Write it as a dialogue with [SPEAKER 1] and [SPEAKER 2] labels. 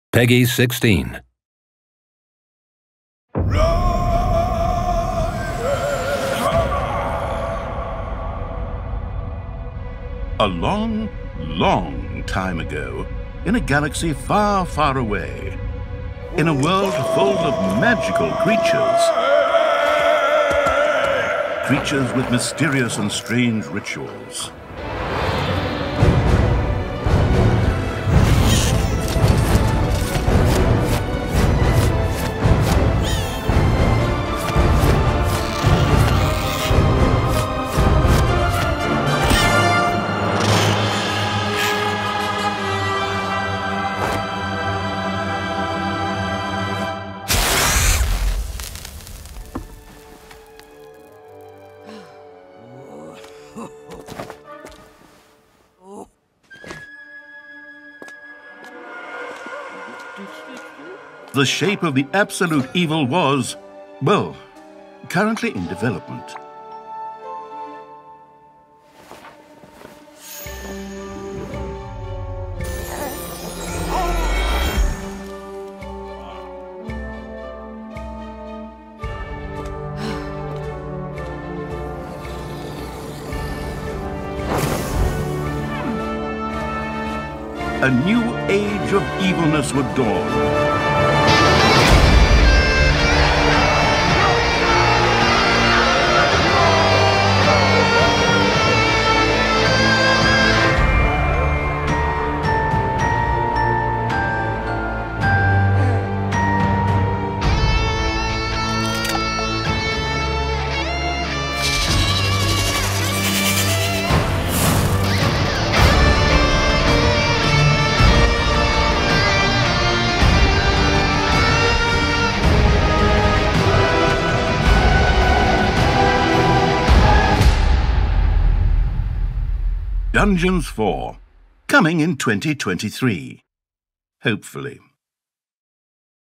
[SPEAKER 1] Peggy 16.
[SPEAKER 2] A long, long time ago, in a galaxy far, far away, in a world full of magical creatures, creatures with mysterious and strange rituals. The shape of the absolute evil was, well, currently in development. A new age of evilness would dawn. Dungeons 4, coming in 2023. Hopefully.